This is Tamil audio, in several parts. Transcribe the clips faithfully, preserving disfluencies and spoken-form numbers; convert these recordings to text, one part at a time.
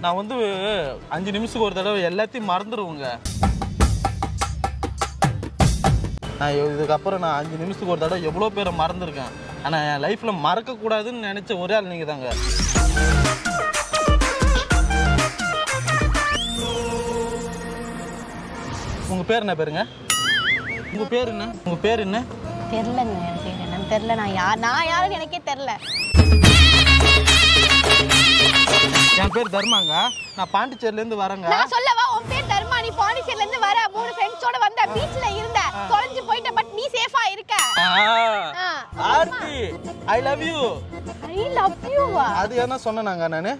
நான் வந்து அஞ்சு நிமிஷத்துக்கு ஒரு தடவை எல்லாத்தையும் மறந்துடுவேங்க. நான் இதுக்கப்புறம் நான் அஞ்சு நிமிஷத்துக்கு ஒரு தடவை எவ்வளோ பேரை மறந்துருக்கேன். ஆனால் என் லைஃப்பில் மறக்கக்கூடாதுன்னு நினச்ச ஒரே ஆள் நீங்கள் தாங்க. உங்கள் பேர் என்ன பேருங்க? உங்கள் பேர் என்ன? உங்கள் பேர் என்ன? தெரியலங்க. என் பேர் என்னன்னு தெரியல. நான் யார் நான் யாருன்னு எனக்கே தெரியல. என் பேர் தர்மாங்க. நான் பாண்டிச்சேரியிலேருந்து வரேங்க. நான் சொல்லவா உன் பேர் தர்மா? நீ பாண்டிச்சேரியிலேருந்து வர, மூணு ஃப்ரெண்ட்ஸோட வந்த, பீச்ல இருந்த, தொலைஞ்சு போயிட்ட, பட் நீ சேஃபா இருக்க. Aarthi I love you. I love you. அது என்ன சொன்னேனாங்க நானு?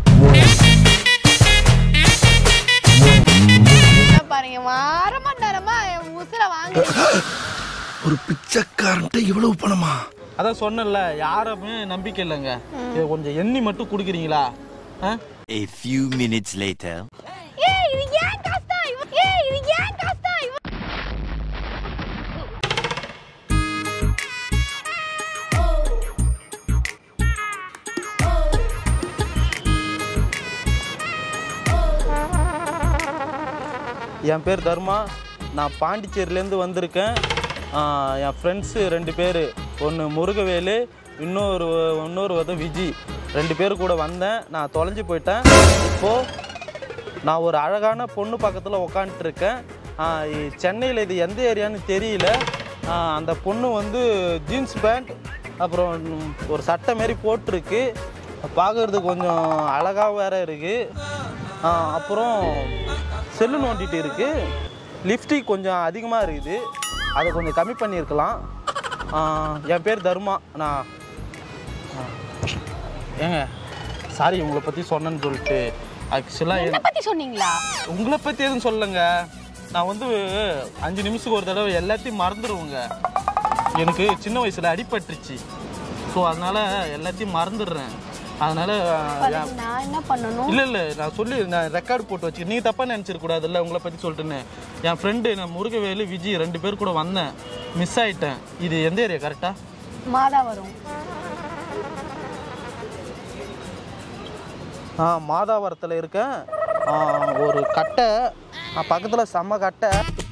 பாருங்க வாரமா நேரமா உசுர வாங்க. ஒரு பிச்சைக்காரன்ட்ட இவ்வளவு பணமா? அதான் சொன்னல, யாருமே நம்பிக்கை இல்லைங்க. இது கொஞ்சம் எண்ணி மட்டும் குடுக்குறீங்களா? A few minutes later. ஏய் இது ஏன் காஸ்டா? ஏய் இது ஏன் காஸ்டா? என் பேர் தர்மா. நான் பாண்டிச்சேரியிலேருந்து வந்திருக்கேன். என் ஃப்ரெண்ட்ஸு ரெண்டு பேர், ஒன்று முருகவேலு, இன்னொரு இன்னொரு வந்து விஜி, ரெண்டு பேர் கூட வந்தேன். நான் தொலைஞ்சு போயிட்டேன். இப்போது நான் ஒரு அழகான பொண்ணு பக்கத்தில் உக்காந்துட்ருக்கேன். சென்னையில் இது எந்த ஏரியான்னு தெரியல. அந்த பொண்ணு வந்து ஜீன்ஸ் பேண்ட் அப்புறம் ஒரு சட்டை மாரி போட்டிருக்கு. பார்க்குறதுக்கு கொஞ்சம் அழகாக வேறு இருக்குது. அப்புறம் செல்லு நோண்டிட்டு இருக்குது. லிப்ஸ்டிக் கொஞ்சம் அதிகமாக இருக்குது. அதை கொஞ்சம் கம்மி பண்ணியிருக்கலாம். என் பேர் தர்மா. நான் ஏங்க சாரி உங்களை பற்றி சொன்னேன்னு சொல்லிட்டு. ஆக்சுவலாக என்ன பற்றி சொன்னீங்களா? உங்களை பற்றி எதுவும் சொல்லலைங்க. நான் வந்து அஞ்சு நிமிஷத்துக்கு ஒரு தடவை எல்லாத்தையும் மறந்துடுவேங்க. எனக்கு சின்ன வயசில் அடிபட்டுருச்சு. ஸோ அதனால் எல்லாத்தையும் மறந்துடுறேன். அதனால நான் என்ன பண்ணணும்? இல்லை இல்லை நான் சொல்லி நான் ரெக்கார்டு போட்டு வச்சுக்கேன். நீங்கள் தப்பாக நினச்சிருக்கூடாதுல்ல உங்களை பற்றி சொல்லிட்டுன்னு. என் ஃப்ரெண்டு நான் முருகவேலு விஜய் ரெண்டு பேர் கூட வந்தேன். மிஸ் ஆகிட்டேன். இது எந்த ஏரியா கரெக்டாக? மாதாவரம். ஆ மாதாவரத்தில் இருக்கேன். ஒரு கட்டை பக்கத்தில் செம்ம கட்டை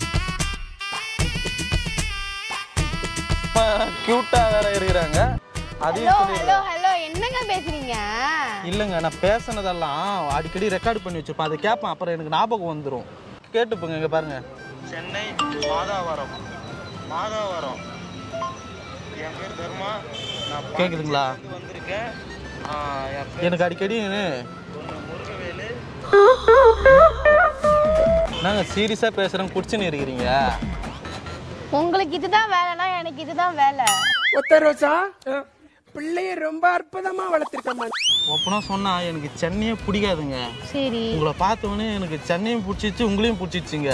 க்யூட்டாக வேற இருக்கிறாங்க. என்னங்க பேசுறீங்க? இல்லைங்க நான் பேசுனதெல்லாம் அடிக்கடி ரெக்கார்ட் பண்ணி வச்சிருப்பேன். அதை கேட்பேன். அப்புறம் எனக்கு ஞாபகம் வந்துடும். கேட்டுப்போங்க. இங்கே பாருங்க, சென்னை மாதாவரம். மாதாவரம். என் பேர் தர்மா. நான் கேட்குதுங்களா? வந்திருக்கேன். எனக்கு அடிக்கடி முருகவேலு. நாங்கள் சீரியஸாக பேசுகிறேன். குடிச்சுன்னு இருக்கிறீங்க. உங்களுக்கு இதுதான் வேலைனா எனக்கு இதுதான் வேலை. ஒத்த ரோசா பிள்ளைய ரொம்ப அற்புதமா வளர்த்திருக்கமா. ஒப்பனா சொன்னா எனக்கு சென்னையே பிடிக்காதுங்க. சரி, உங்களை பார்த்தவொடனே எனக்கு சென்னையும் பிடிச்சிச்சு, உங்களையும் பிடிச்சிச்சுங்க.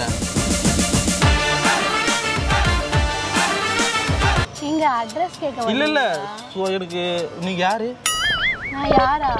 நீங்க அட்ரஸ் கேட்க இல்ல இல்ல சோ எனக்கு நீங்க யாரு? நான் யாரா?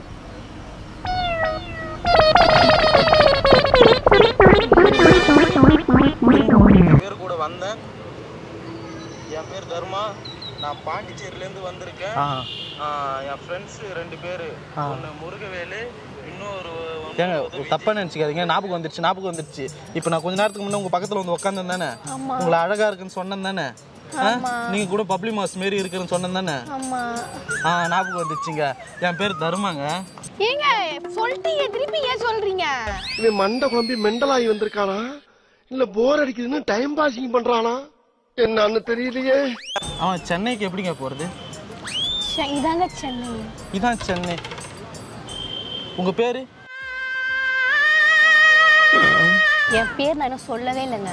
பேர் கூட வந்தேன். என் பேர் தர்மா. நான் பாண்டிச்சேரியிலேருந்து வந்திருக்கேன். என் ஃப்ரெண்ட்ஸ் ரெண்டு பேர், ஒன்று முருகவேலு, இன்னொரு ஏங்க தப்பா நினச்சிக்காதீங்க. ஞாபகம் வந்துருச்சு ஞாபகம் வந்துருச்சு இப்போ நான் கொஞ்ச நேரத்துக்கு முன்னே உங்கள் பக்கத்தில் வந்து உட்காந்தேன் தானே? உங்களை அழகாக இருக்குன்னு சொன்னேன் தானே? நீங்கள் கூட பப்ளிக் மாஸ் மாரி இருக்குன்னு சொன்னேன் தானே? ஆ ஞாபகம் வந்துருச்சுங்க. என் பேர் தர்மாங்க. ஏங்க சொல்லிட்டீங்க, திருப்பி ஏன் சொல்றீங்க? இவன் மண்டை குழம்பி மெண்டலாகி வந்திருக்கானா இல்லை போர் அடிக்குதுன்னு டைம் பாசிங் பண்ணுறானா என்னன்னு தெரியலையே. அவன் சென்னைக்கு எப்படிங்க போகிறது? இதாங்க சென்னை. இதான் சென்னை. உங்கள் பேர்? என் பேர் நான் இன்னும் சொல்லவே இல்லைங்க.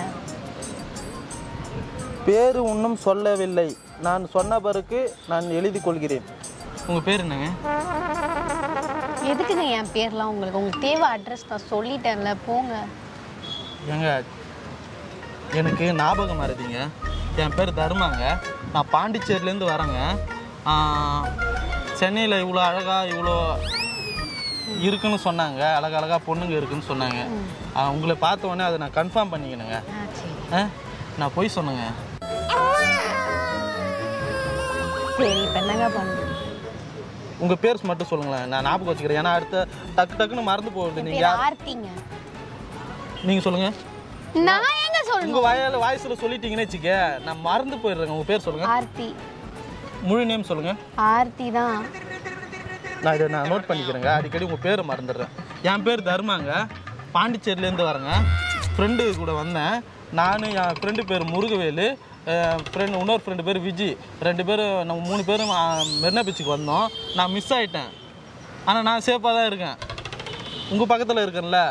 பேர் இன்னும் சொல்லவில்லை. நான் சொன்ன பிறகு நான் எழுதி கொள்கிறேன். உங்கள் பேர் என்னங்க? எதுக்குங்க என் பேர்லாம் உங்களுக்கு? உங்களுக்கு தேவை அட்ரஸ் நான் சொல்லிட்டேன்ல, போங்க. ஏங்க எனக்கு ஞாபகம் மறதிங்க. என் பேர் தர்மாங்க. நான் பாண்டிச்சேரியிலேருந்து வரேங்க. சென்னையில் இவ்வளோ அழகாக இவ்வளோ இருக்குன்னு சொன்னாங்க. அழகழகா பொண்ணுங்க இருக்குன்னு சொன்னாங்க. உங்களை பார்த்த உடனே அதை நான் கன்ஃபார்ம் பண்ணிக்கணுங்க. நான் போய் சொன்னேங்க. சரி இப்போ என்னங்க பண்ணுங்க? உங்க பேர் மட்டும் சொல்லுங்களேன், நான் ஞாபகம் வச்சுக்கிறேன். ஏன்னா அடுத்த டக்கு டக்குன்னு மறந்து போகுது. நீங்க ஆர்த்திங்க. நீங்க சொல்லுங்க. நான் எங்க சொல்றேன்? உங்க வாயால வாய்ஸ்ல சொல்லிட்டீங்கன்னு வெச்சுக்க, நான் மறந்து போயிடுறேன். உங்க பேர் சொல்லுங்க. ஆர்த்தி. முழு நேம் சொல்லுங்க. ஆர்த்தி தான். நான் இதை நான் நோட் பண்ணிக்கிறேங்க. அடிக்கடி உங்க பேரை மறந்துடுறேன். என் பேர் தர்மாங்க, பாண்டிச்சேரியிலேருந்து வரேங்க. ஃப்ரெண்டு கூட வந்தேன். நான் என் ஃப்ரெண்டு பேர் முருகவேலு, ஃப்ரெண்டு இன்னொரு ஃப்ரெண்டு பேர் விஜி. ரெண்டு பேரும் நம்ம மூணு பேரும் மெரினா பீச்சுக்கு வந்தோம். நான் மிஸ் ஆகிட்டேன். ஆனால் நான் சேஃபாக தான் இருக்கேன். உங்கள் பக்கத்தில் இருக்கேன்ல.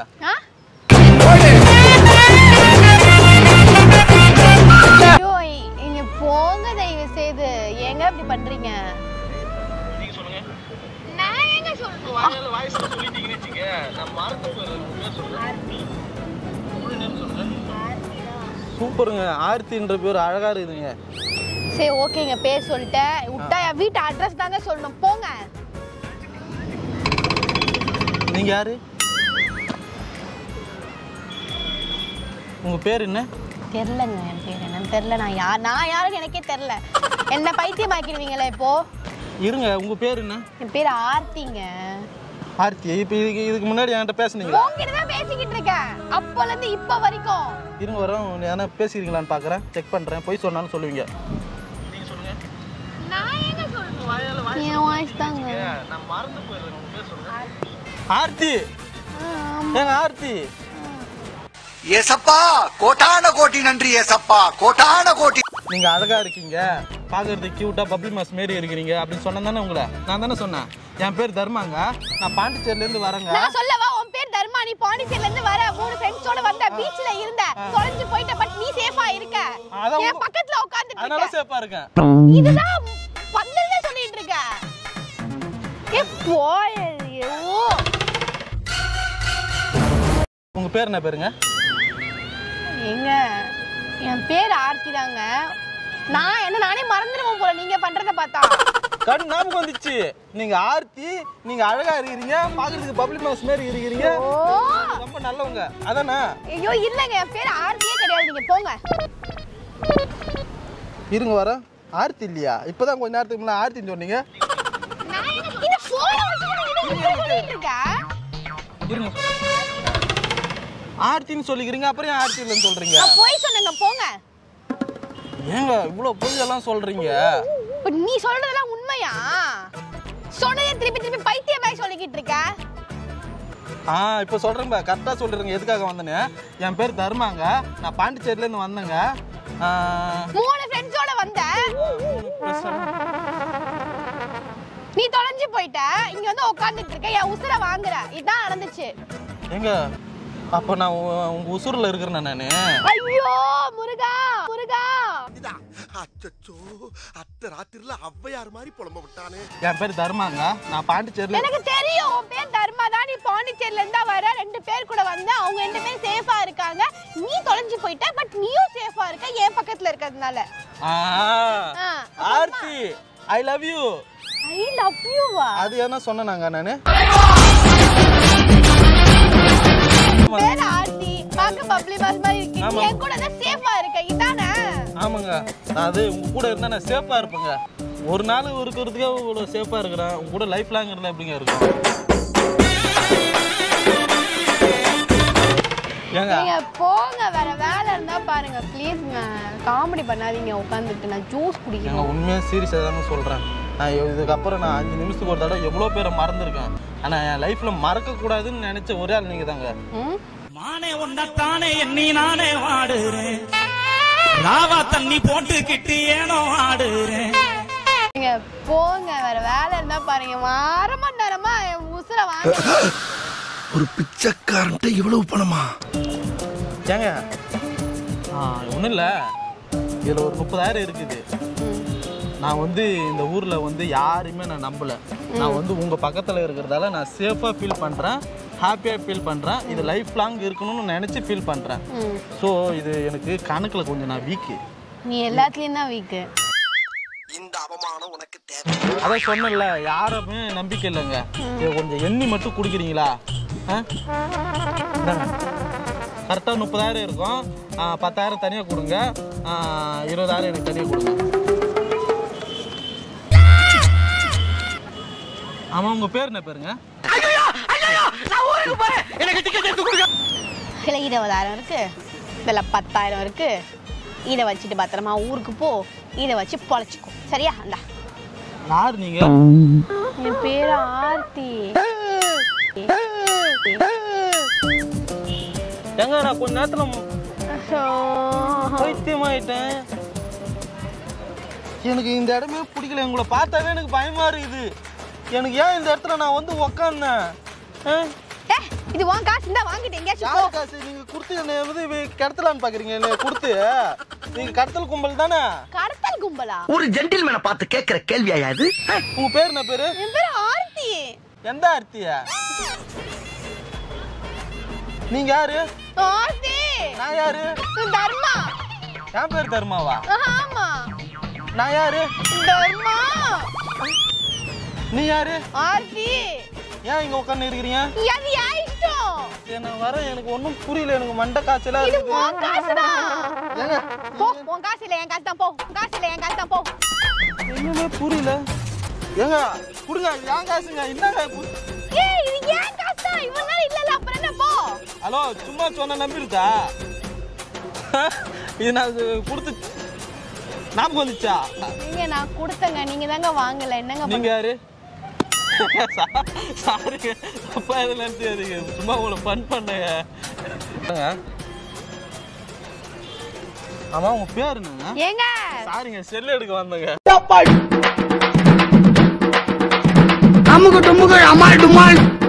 ஐயோ இங்க போங்க, தயவு செய்து. ஏங்க இப்படி பண்றீங்க? நீங்க சொல்லுங்க. நான் எங்க சொல்றேன்? வாயால வாய்ஸ்ல சொல்லிட்டீங்கன்னு வெச்சுக்க, நான் மறந்து போயிடுறேன். உங்க பேர் சொல்லுங்க. ஆர்த்தி. முழு நேம் சொல்லுங்க. சூப்பருங்க. ஆர்த்தின்ற பேர் அழகா இருக்குதுங்க. சரி ஓகேங்க, பேர் சொல்லிட்டேன். விட்டா என் வீட்டு அட்ரஸ் தாங்க சொல்லணும். போங்க. நீங்க யாரு? உங்க பேர் என்ன? தெரியலங்க, என் பேர் என்னன்னு தெரியல. நான் யார் நான் யாருன்னு எனக்கே தெரியல. என்ன பைத்தியம் ஆக்கிடுவீங்களா இப்போ? இருங்க, உங்க பேர் என்ன? என் பேர் ஆர்த்திங்க. ஆர்த்தி. இப்போ இதுக்கு இதுக்கு முன்னாடி என்கிட்ட பேசுனீங்களா? உங்ககிட்ட தான் பேசிக்கிட்டு இருக்கேன் அப்போல இருந்து இப்போ வரைக்கும். இருங்க வரோம். ஏன்னா பேசிக்கிறீங்களான்னு பார்க்குறேன், செக் பண்ணுறேன். போய் சொன்னாலும் சொல்லுவீங்க. நீங்க சொல்லுங்க. நான் எங்க சொல்றேன்? என் வாய்ஸ் தாங்க. நான் மறந்து போயிடுறேன். உங்க பேர் சொல்லுங்க. ஆர்த்தி. ஏங்க ஆர்த்தி. ஏசப்பா கோட்டான கோட்டி நன்றி. ஏசப்பா கோட்டான கோட்டி. நீங்க அழகா இருக்கீங்க, பாக்குறதுக்கு கியூட்டா பப்ளி மாஸ் மாரி இருக்கிறீங்க அப்படின்னு சொன்னேன் தானே உங்களை. நான் தானே சொன்னேன். என் பேர் தர்மாங்க, நான் பாண்டிச்சேரியில இருந்து வரேங்க. நான் சொல்லவா? உன் பேர் தர்மா, நீ பாண்டிச்சேரியில இருந்து வர. மூணு ஃப்ரெண்ட்ஸோட வந்த, பீச்ல இருந்த, தொலைஞ்சு போயிட்ட. பட் நீ சேஃபா இருக்க. என் பக்கத்துல உட்கார்ந்துட்டு அதனால சேஃபா இருக்கேன். இதுதான் பந்தல்ல சொல்லிட்டு இருக்க. ஏ போயோ. உங்க பேர் என்ன பேருங்க? எங்க என் பேர் ஆர்த்தி தாங்க. நான் என்ன நானே மறந்துடுவோம் போல நீங்க பண்றத பார்த்தா. கண் ஞாபகம் வந்துச்சு. நீங்க ஆர்த்தி, நீங்க அழகா இருக்கிறீங்க, பாக்குறதுக்கு பப்ளிக் மாஸ் மாதிரி இருக்கிறீங்க, ரொம்ப நல்லவங்க. அதானே? ஐயோ இல்லங்க, என் பேர் ஆர்த்தியே கிடையாது. நீங்க போங்க. இருங்க வர. ஆர்த்தி இல்லையா? இப்பதான் கொஞ்ச நேரத்துக்கு முன்னாடி ஆர்த்தின்னு சொன்னீங்க. இந்த போன் சொல்லிட்டு இருக்க. இருங்க. ஆர்த்தின்னு சொல்லிக்கிறீங்க, அப்புறம் ஏன் ஆர்த்தி இல்லைன்னு சொல்றீங்க? போய் சொன்னங்க. போங்க. ஏங்க இவ்வளவு பொய் எல்லாம் சொல்றீங்க? நீ சொல்றதெல்லாம் உண்மையா? சொன்னதே திருப்பி திருப்பி பைத்தியமாய் சொல்லிக்கிட்டு இருக்க. ஆ இப்போ சொல்றேன், கரெக்டா சொல்றீங்க. எதுக்காக வந்தேன்னு? என் பேர் தர்மாங்க, நான் பாண்டிச்சேரியில இருந்து வந்தேங்க. மூணு ஃப்ரெண்ட்ஸோட வந்த, நீ தொலைஞ்சு போயிட்ட. இங்க வந்து உட்கார்ந்துட்டு இருக்க, என் உசுர வாங்குற. இதான் நடந்துச்சு. ஏங்க அப்ப நான் உங்க உசுர்ல இருக்கிறேன் நானு. ஐயோ முருகா முருகா. அச்சச்சோ, அத்தை ராத்திரில ஔவையார் மாதிரி புலம்ப விட்டானே. என் பேர் தர்மாங்க, நான் பாண்டிச்சேரியில. எனக்கு தெரியும் உன் பேர் தர்மா தான். நீ பாண்டிச்சேரியில இருந்தா வர. ரெண்டு பேர் கூட வந்த, அவங்க ரெண்டு பேரும் சேஃபா இருக்காங்க. நீ தொலைஞ்சு போயிட்ட, பட் நீயும் சேஃபா இருக்க என் பக்கத்துல இருக்கிறதுனால. Aarthi I love you. I love you வா? அது என்ன சொன்னேனாங்க நானு? பேர் ஆர்த்தி, பாக்க பப்ளி மாஸ் மாதிரி இருக்கு. நீ என் கூட தான் சேஃபா இருக்க. இதானே? ஆமாங்க. நான் அது உங்க கூட இருந்தா நான் சேஃபா இருப்பேங்க. ஒரு நாள் இருக்கிறதுக்கே இவ்வளவு சேஃபா இருக்கிறேன். உங்க கூட லைஃப் லாங் இருந்தா எப்படிங்க இருக்கும்? நீங்க போங்க, வேற வேலை இருந்தா பாருங்க ப்ளீஸ்ங்க. காமெடி பண்ணாதீங்க உட்காந்துட்டு. நான் ஜூஸ் குடிக்கிறேன். உண்மையா சீரியஸா தாங்க சொல்றேன். நான் இதுக்கப்புறம் நான் அஞ்சு நிமிஷத்துக்கு ஒரு தடவை எவ்வளோ பேரை மறந்துருக்கேன். ஆனா என் லைஃப்ல மறக்க கூடாதுன்னு நினைச்ச ஒரே ஆள் நீங்க தாங்க. மானே ஒன்னத்தானே எண்ணி நானே வாடுறேன், ராவா தண்ணி போட்டுக்கிட்டு ஏனோ ஆடுறேன். நீங்க போங்க, வேற வேலை இருந்தா பாருங்க. அரை மணி நேரமா உசுர வாங்க. ஒரு பிச்சைக்காரன்ட்ட இவ்வளவு பணமா? ஏங்க ஒன்றும் இல்லை, இதில் ஒரு முப்பதாயிரம் இருக்குது. நான் வந்து இந்த ஊரில் வந்து யாரையுமே நான் நம்பலை. நான் வந்து உங்கள் பக்கத்தில் இருக்கிறதால நான் சேஃபாக ஃபீல் பண்ணுறேன், ஹாப்பியாக ஃபீல் பண்ணுறேன். இது லைஃப் லாங் இருக்கணும்னு நினச்சி ஃபீல் பண்ணுறேன். ஸோ இது எனக்கு கணக்கில் கொஞ்சம் நான் வீக்கு. நீ எல்லாத்துலேயும் தான் வீக்கு. இந்த அவமானம் உனக்கு தேவை. அதான் சொன்னல, யாருமே நம்பிக்கை இல்லைங்க. இதை கொஞ்சம் எண்ணி மட்டும் குடிக்கிறீங்களா? கரெக்டாக முப்பதாயிரம் இருக்கும். பத்தாயிரம் தனியாக கொடுங்க, இருபதாயிரம் எனக்கு தனியாக கொடுங்க. ஆமா உங்க பேர் என்ன பேருங்க? இதுல இருபதாயிரம் இருக்கு, இதுல பத்தாயிரம் இருக்கு. இதை வச்சுட்டு பத்திரமா ஊருக்கு போ, இதை வச்சு பொழைச்சிக்கோ. சரியா? அந்த யார் நீங்க? என் பேரு ஆர்த்தி. எங்க நான் கொஞ்ச நேரத்துல பைத்தியமாயிட்டேன். எனக்கு இந்த இடமே பிடிக்கல. உங்களை பார்த்தாவே எனக்கு பயமா இருக்குது. எனக்கு ஏன் இந்த இடத்துல நான் வந்து உக்காந்தேன்? இது உன் காசு இருந்தா வாங்கிட்டு எங்கேயாச்சும் போ. காசு நீங்க கொடுத்து என்ன வந்து கடத்தலான்னு பாக்குறீங்க? என்ன கொடுத்து நீங்க கடத்தல் கும்பல் தானே? கடத்தல் கும்பலா? ஒரு ஜென்டில்மேனை பார்த்து கேட்கிற கேள்வியா இது? உங்க பேர் என்ன பேரு? என் பேரு ஆர்த்தி. எந்த ஆர்த்தியா? நீங்க யாரு? ஆர்த்தி. நான் யாரு? தர்மா. என் பேர் தர்மாவா? ஆமா. நான் யாரு? தர்மா. நீ யாரு? ஆர்த்தி. ஏன் இங்க உட்கார்ந்து இருக்கிறீங்க? அது ஏன் இஷ்டம்? நான் வரேன். எனக்கு ஒன்றும் புரியல. எனக்கு மண்டை காய்ச்சலா இது இருக்குது. உன் காசுதான். ஏங்க போ, உன் காசு இல்ல என் காசு தான். போ, உன் காசு இல்ல என் காசு தான். போ. ஒண்ணுமே புரியல. ஏங்க கொடுங்க, என் காசுங்க. என்னங்க பு- ஏய், இது என் காசு தான். இவ்வளவு நாள் இல்லல, அப்புறம் என்ன? போ. ஹலோ, சும்மா சொன்ன நம்பிருக்கா? இது நான் கொடுத்து ஞாபகம் வந்துச்சா? நீங்க நான் கொடுத்தங்க, நீங்க தாங்க வாங்கல. என்னங்க நீங்க யாரு? சாரிங்க, தப்பா எதுவும் நினைச்சாதீங்க. சும்மா உங்களை ஃபன் பண்ணேங்க. ஆமா உங்க பேர் என்னங்க? ஏங்க சாரிங்க, செல் எடுக்க வந்தங்க. அமுகு டுமுகு அமால் டுமால்.